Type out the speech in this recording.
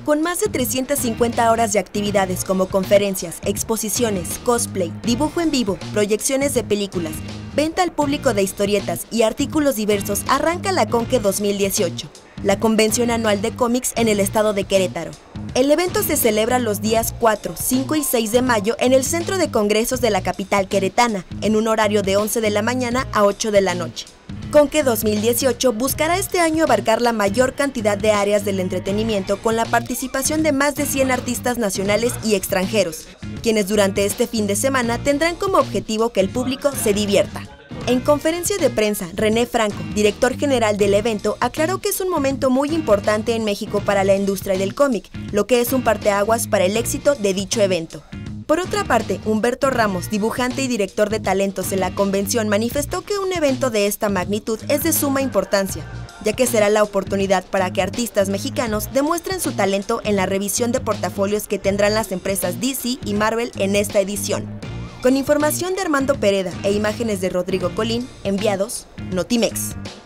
Con más de 350 horas de actividades como conferencias, exposiciones, cosplay, dibujo en vivo, proyecciones de películas, venta al público de historietas y artículos diversos, arranca la Conque 2018, la convención anual de cómics en el estado de Querétaro. El evento se celebra los días 4, 5 y 6 de mayo en el Centro de Congresos de la capital queretana, en un horario de 11 de la mañana a 8 de la noche. Conque 2018 buscará este año abarcar la mayor cantidad de áreas del entretenimiento con la participación de más de 100 artistas nacionales y extranjeros, quienes durante este fin de semana tendrán como objetivo que el público se divierta. En conferencia de prensa, René Franco, director general del evento, aclaró que es un momento muy importante en México para la industria del cómic, lo que es un parteaguas para el éxito de dicho evento. Por otra parte, Humberto Ramos, dibujante y director de talentos en la convención, manifestó que un evento de esta magnitud es de suma importancia, ya que será la oportunidad para que artistas mexicanos demuestren su talento en la revisión de portafolios que tendrán las empresas DC y Marvel en esta edición. Con información de Armando Pereda e imágenes de Rodrigo Colín, enviados Notimex.